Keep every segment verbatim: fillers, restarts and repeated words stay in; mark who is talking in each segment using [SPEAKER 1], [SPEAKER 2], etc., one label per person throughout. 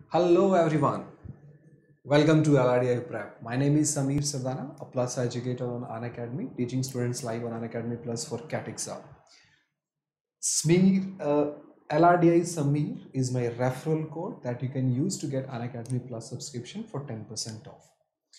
[SPEAKER 1] Hello everyone, welcome to L R D I Prep. My name is Samir Sardana, a plus educator on Unacademy, teaching students live on Unacademy Plus for CAT exam. Smear, uh, L R D I Samir is my referral code that you can use to get Unacademy Plus subscription for ten percent off.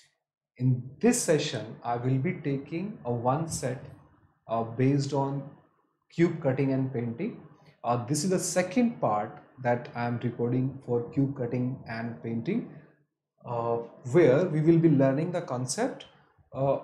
[SPEAKER 1] In this session, I will be taking a one set uh, based on cube cutting and painting. Uh, this is the second part that I am recording for cube cutting and painting, uh, where we will be learning the concept uh,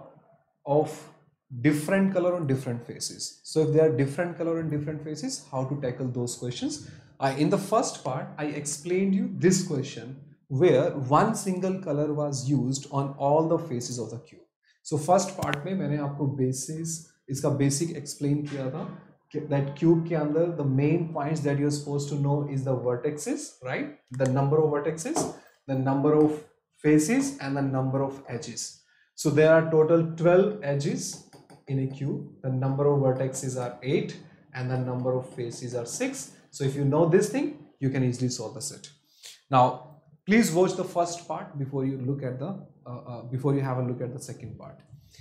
[SPEAKER 1] of different color on different faces. So if there are different color on different faces, how to tackle those questions. Uh, in the first part, I explained you this question where one single color was used on all the faces of the cube. So first part में मैंने आपको basis इसका basic explain किया था that cube के अंदर the main points that you're supposed to know is the vertices, right? The number of vertices, the number of faces and the number of edges. So there are total twelve edges in a cube. The number of vertices are eight and the number of faces are six. So if you know this thing, you can easily solve the set. Now please watch the first part before you look at the uh, uh, before you have a look at the second part.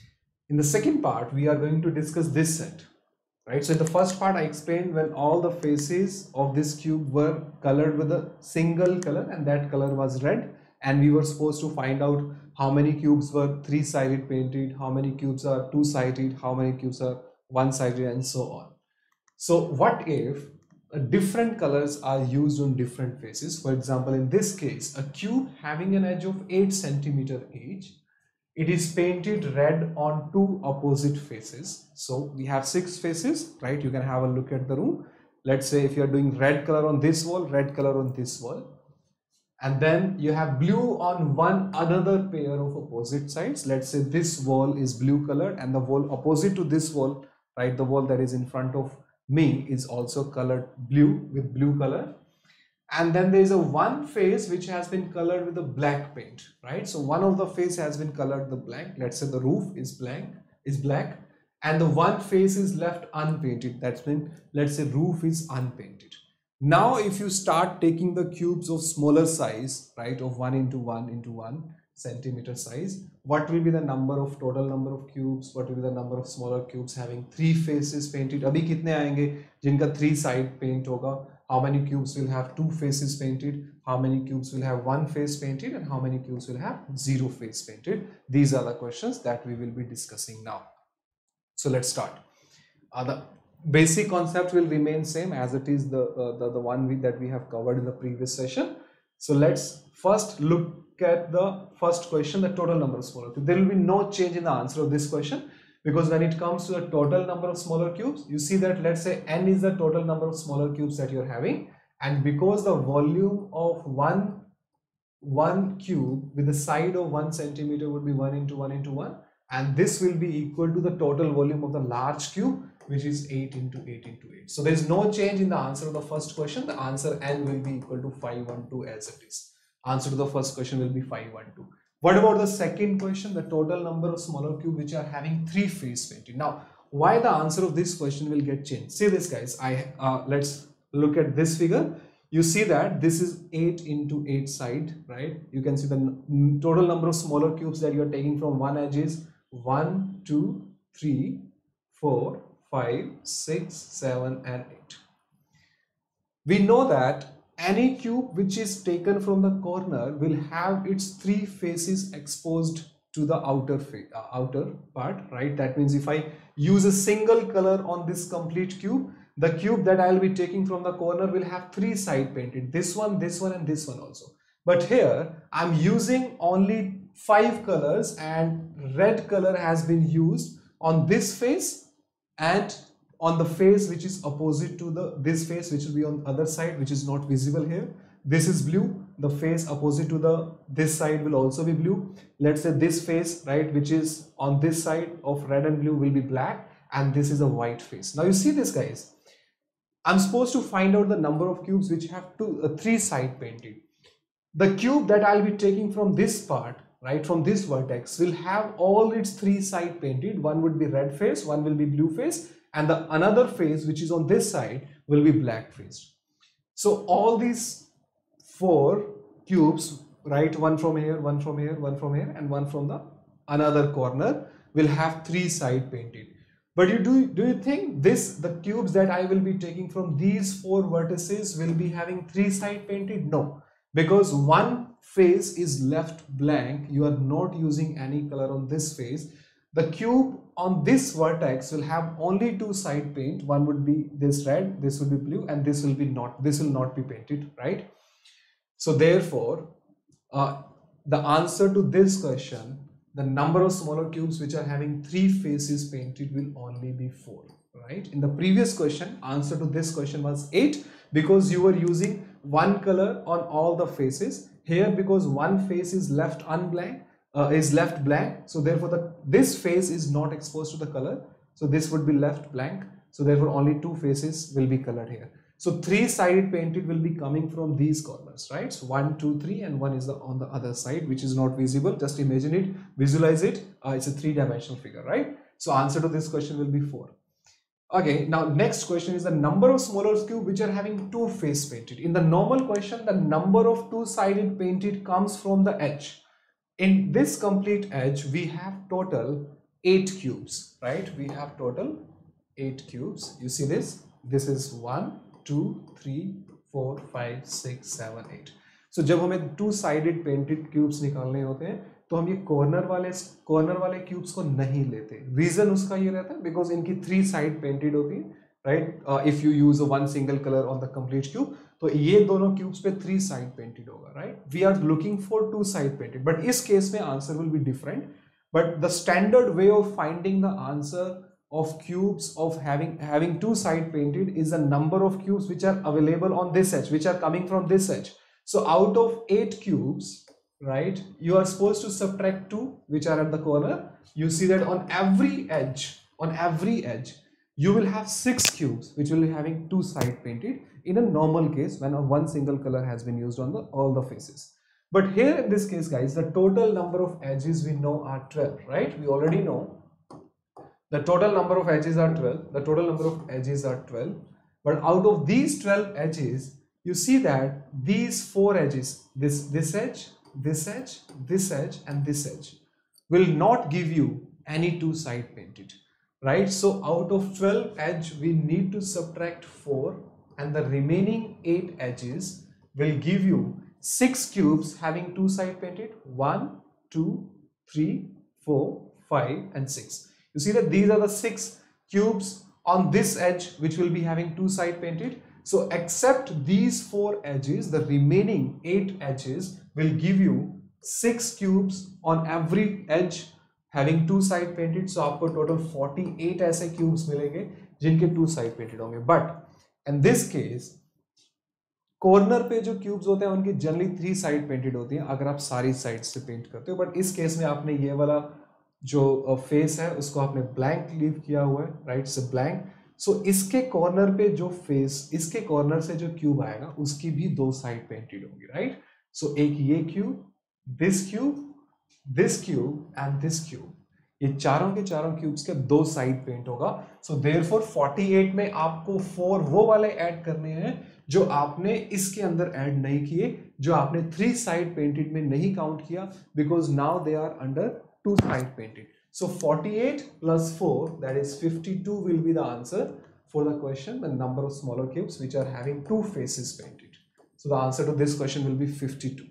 [SPEAKER 1] In the second part, we are going to discuss this set, right? So in the first part, I explained when all the faces of this cube were colored with a single color, and that color was red, and we were supposed to find out how many cubes were three-sided painted, how many cubes are two-sided, how many cubes are one-sided, and so on. So what if different colors are used on different faces? For example, in this case, a cube having an edge of eight centimeter each, it is painted red on two opposite faces. So we have six faces, right? You can have a look at the room. Let's say if you are doing red color on this wall, red color on this wall, and then you have blue on one another pair of opposite sides. Let's say this wall is blue colored and the wall opposite to this wall, right, the wall that is in front of me is also colored blue with blue color. And then there is a one face which has been colored with a black paint, right? So one of the face has been colored the black. Let's say the roof is blank, is black, and the one face is left unpainted. That's mean let's say roof is unpainted. Now if you start taking the cubes of smaller size, right, of one into one into one centimeter size, what will be the number of total number of cubes? What will be the number of smaller cubes having three faces painted? अभी कितने आएंगे जिनका three side paint होगा? How many cubes will have two faces painted? How many cubes will have one face painted? And how many cubes will have zero face painted? These are the questions that we will be discussing now. So let's start. Uh, the basic concept will remain same as it is the, uh, the, the one we, that we have covered in the previous session. So let's first look at the first question, the total number of smaller cubes. There will be no change in the answer of this question, because when it comes to the total number of smaller cubes, you see that let's say n is the total number of smaller cubes that you're having, and because the volume of one one cube with the side of one centimeter would be one into one into one, and this will be equal to the total volume of the large cube, which is eight into eight into eight. So there is no change in the answer of the first question. The answer n will be equal to five hundred twelve as it is. Answer to the first question will be five hundred twelve. What about the second question, the total number of smaller cubes which are having three face painted? Now, why the answer of this question will get changed? See this, guys. I uh, let's look at this figure. You see that this is eight into eight side, right? You can see the total number of smaller cubes that you are taking from one edge is one, two, three, four, five, six, seven, and eight. We know that any cube which is taken from the corner will have its three faces exposed to the outer uh, outer part, right? That means if I use a single color on this complete cube, the cube that I'll be taking from the corner will have three side painted, this one, this one, and this one also. But here I'm using only five colors, and red color has been used on this face and on the face which is opposite to the this face, which will be on the other side, which is not visible here. This is blue. The face opposite to the this side will also be blue. Let's say this face, right, which is on this side of red and blue will be black, and this is a white face. Now you see this, guys. I'm supposed to find out the number of cubes which have two, uh, three side painted. The cube that I'll be taking from this part, right, from this vertex, will have all its three side painted. One would be red face, one will be blue face, and the another face which is on this side will be black faced. So all these four cubes, right? One from here, one from here, one from here, and one from the another corner will have three side painted. But you do do you think this the cubes that I will be taking from these four vertices will be having three side painted? No, because one face is left blank. You are not using any color on this face. The cube on this vertex will have only two side paint. One would be this red, this will be blue, and this will be not this will not be painted, right? So therefore, uh, the answer to this question, the number of smaller cubes which are having three faces painted will only be four, right? In the previous question, answer to this question was eight, because you were using one color on all the faces. Here, because one face is left unblank, uh, is left blank, so therefore the this face is not exposed to the color, so this would be left blank, so therefore only two faces will be colored here. So three sided painted will be coming from these corners, right? So one, two, three, and one is the, on the other side, which is not visible. Just imagine it, visualize it. Uh, it's a three dimensional figure, right? So answer to this question will be four. Okay, now next question is the number of smaller cubes which are having two face painted. In the normal question, the number of two sided painted comes from the edge. In this complete edge, we have total eight cubes, right? We have total eight cubes. You see this? This is one, two, three, four, five, six, seven, eight. So जब हमें two sided painted cubes निकालने होते हैं तो हम ये corner वाले corner वाले cubes को नहीं लेते. Reason उसका ये रहता है because इनकी three side painted होती है, right? Uh, if you use a one single color on the complete cube, तो ये दोनों cubes पे three side painted होगा, right? We are looking for two side painted, but इस case में answer will be different. But the standard way of finding the answer of cubes of having having two side painted is the number of cubes which are available on this edge, which are coming from this edge. So out of eight cubes, right, you are supposed to subtract two which are at the corner. You see that on every edge, on every edge, you will have six cubes which will be having two side painted in a normal case when a one single color has been used on the all the faces. But here in this case, guys, the total number of edges we know are twelve, right? We already know the total number of edges are twelve. The total number of edges are twelve. But out of these twelve edges, you see that these four edges, this, this edge, this edge, this edge, and this edge, will not give you any two side painted, right? So out of twelve edge, we need to subtract four, and the remaining eight edges will give you six cubes having two side painted. one, two, three, four, five, and six. You see that these are the six cubes on this edge which will be having two side painted. So except these four edges, the remaining eight edges will give you six cubes on every edge having two side painted. So आपको total forty-eight ऐसे cubes मिलेंगे जिनके two side painted होंगे. But in this case, corner पे जो cubes होते हैं उनकी generally three side painted होती हैं अगर आप सारी sides से paint करते हो. But इस case में आपने ये वाला जो फेस है उसको आपने ब्लैंक लीव किया हुआ है, राइट? से ब्लैंक. सो इसके कॉर्नर पे जो फेस, इसके कॉर्नर से जो क्यूब आएगा उसकी भी दो साइड पेंटेड होगी, राइट? सो एक ये cube, this cube, this cube and this cube, ये चारों के चारों क्यूब्स के दो साइड पेंट होगा. सो देयरफॉर अड़तालीस में आपको फोर वो वाले ऐड करने हैं जो आपने इसके अंदर ऐड नहीं किए, जो आपने थ्री साइड पेंटेड में नहीं काउंट किया, because now they are under two side painted. So forty-eight plus four, that is fifty-two, will be the answer for the question, the number of smaller cubes which are having two faces painted. So the answer to this question will be fifty-two.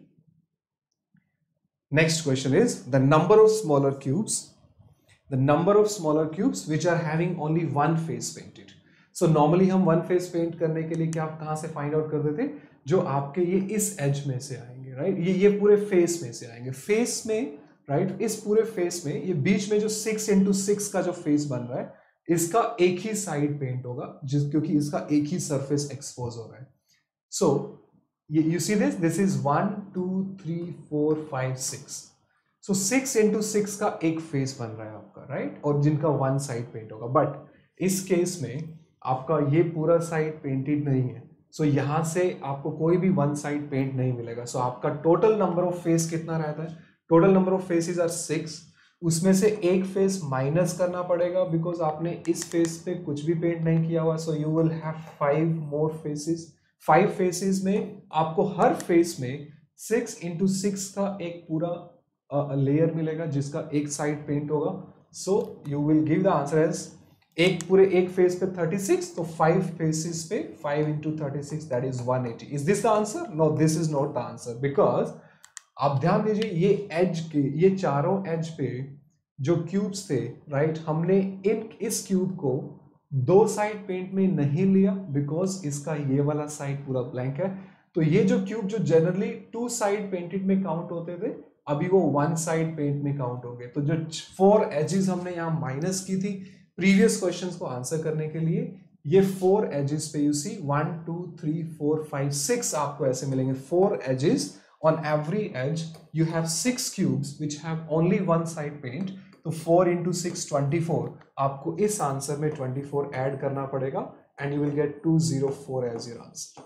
[SPEAKER 1] Next question is the number of smaller cubes, the number of smaller cubes which are having only one face painted. So normally हम one face paint करने के लिए क्या कहाँ से find out करते थे? जो आपके ये इस edge में से आएंगे, right? ये ये पूरे face में से आएंगे. Face में, राइट right? इस पूरे फेस में ये बीच में जो सिक्स इंटू सिक्स का जो फेस बन रहा है इसका एक ही साइड पेंट होगा, जिस क्योंकि इसका एक ही सरफेस एक्सपोज हो रहा है. So you see this, this is one two three four five six. So six into six का एक फेस बन रहा है आपका, राइट right? और जिनका वन साइड पेंट होगा. बट इस केस में आपका ये पूरा साइड पेंटेड नहीं है, सो so यहां से आपको कोई भी वन साइड पेंट नहीं मिलेगा. सो so आपका टोटल नंबर ऑफ फेस कितना रहता है? Total number of faces are six. उसमें से एक फेस माइनस करना पड़ेगा बिकॉज आपने इस फेस पे कुछ भी पेंट नहीं किया हुआ. So you will have five more faces. Five faces में आपको हर फेस में सिक्स इंटू सिक्स का एक पूरा लेयर uh, मिलेगा जिसका एक साइड पेंट होगा. So you will give the answer as एक पूरे एक फेस पे थर्टी सिक्स, तो फाइव फेसेस पे five into thirty six that is one eighty. Is this the answer? No, this is not the answer, because आप ध्यान दीजिए ये एज के ये चारों एज पे जो क्यूब्स थे, राइट, हमने इन इस क्यूब को दो साइड पेंट में नहीं लिया बिकॉज इसका ये वाला साइड पूरा ब्लैंक है. तो ये जो क्यूब जो जनरली टू साइड पेंटेड में काउंट होते थे, अभी वो वन साइड पेंट में काउंट हो गए. तो जो फोर एजेस हमने यहाँ माइनस की थी प्रीवियस क्वेश्चंस को आंसर करने के लिए, ये फोर एजेस पे you see one two three four five six आपको ऐसे मिलेंगे. Four edges on every edge you have six cubes which have only one side paint. तो फोर into सिक्स twenty-four, आपको इस आंसर में twenty-four ऐड करना पड़ेगा and you will get two hundred four as your answer.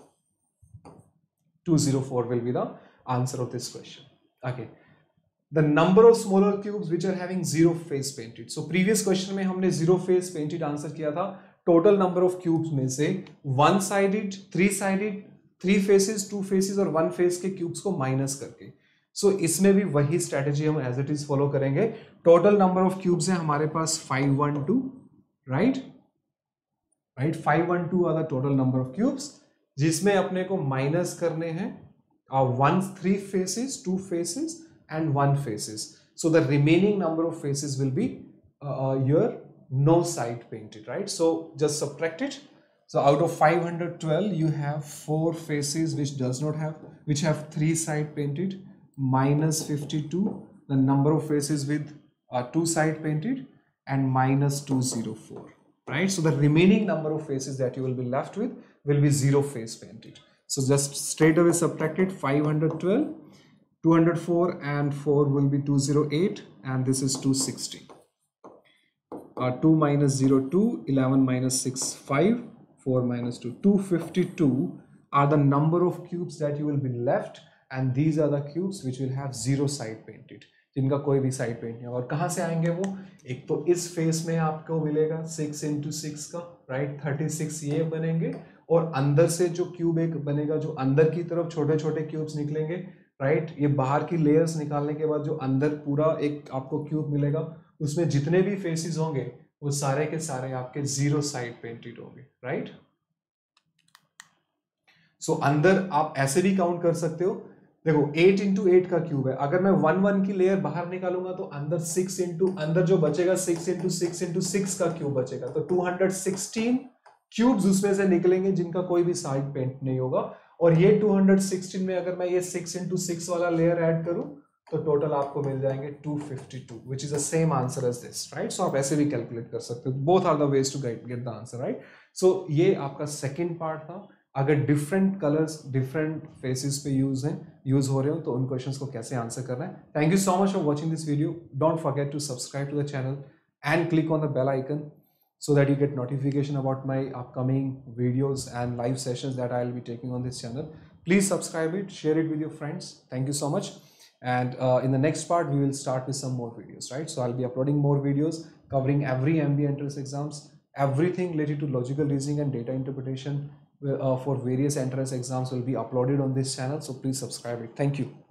[SPEAKER 1] two hundred four will be the answer of this question. Okay, the number of smaller cubes which are having zero face painted. So previous question में हमने zero face painted answer किया था. Total number of cubes में से one sided, three sided, three faces, two faces और one face के cubes को minus करके. सो so, इसमें भी वही स्ट्रेटेजी हम एज इट इज फॉलो करेंगे. टोटल नंबर ऑफ क्यूब्स है हमारे पास five one two, right right five one two are the total number of cubes, जिसमें अपने को माइनस करने हैं one three faces, two faces and one faces. So the remaining number of faces will be your no side painted, right. So just subtract it. So out of five hundred twelve, you have four faces which does not have, which have three side painted, minus fifty-two, the number of faces with uh, two side painted, and minus two hundred four, right? So the remaining number of faces that you will be left with will be zero face painted. So just straight away subtract it, five hundred twelve, two hundred four and four will be two hundred eight, and this is two hundred sixty. Uh, two minus zero, two, eleven minus six, five. four minus two, two hundred fifty-two are the number of cubes that you will be left, and these are the cubes which will have zero side painted, जिनका कोई भी side paint नहीं. और कहाँ से आएंगे वो? एक तो इस फेस में आपको मिलेगा सिक्स इंटू सिक्स का, राइट, थर्टी सिक्स ये बनेंगे, और अंदर से जो क्यूब एक बनेगा, जो अंदर की तरफ छोटे छोटे क्यूब्स निकलेंगे, राइट. ये बाहर की लेयर्स निकालने के बाद जो अंदर पूरा एक आपको क्यूब मिलेगा, उसमें जितने भी फेसेस होंगे वो सारे के सारे आपके जीरो साइड पेंटेड होंगे, राइट. सो अंदर आप ऐसे भी काउंट कर सकते हो. देखो एट इंटू एट का क्यूब है, अगर मैं वन वन की लेयर बाहर निकालूंगा तो अंदर सिक्स इंटू अंदर जो बचेगा six into six into six का क्यूब बचेगा. तो टू हंड्रेड सिक्सटीन क्यूब्स उसमें से निकलेंगे जिनका कोई भी साइड पेंट नहीं होगा. और ये टू हंड्रेड सिक्सटीन में अगर मैं ये सिक्स इंटू सिक्स वाला लेयर ऐड करूं तो टोटल आपको मिल जाएंगे two fifty two, which is the same answer as this, right? So आप ऐसे भी कैलकुलेट कर सकते हो. Both are the ways to get the answer, right. So ये आपका सेकंड पार्ट था. अगर डिफरेंट कलर्स डिफरेंट फेसेस पे यूज हैं यूज हो रहे हो तो उन क्वेश्चंस को कैसे आंसर करना है. Thank you so much for watching this video. Don't forget to subscribe to the channel and click on the bell icon so that you get notification about my upcoming videos and live sessions that I'll be taking on this channel. Please subscribe it, share it with your friends. Thank you so much. And uh, in the next part we will start with some more videos, right? So I'll be uploading more videos covering every M B A entrance exams, everything related to logical reasoning and data interpretation uh, for various entrance exams will be uploaded on this channel. So please subscribe it. Thank you.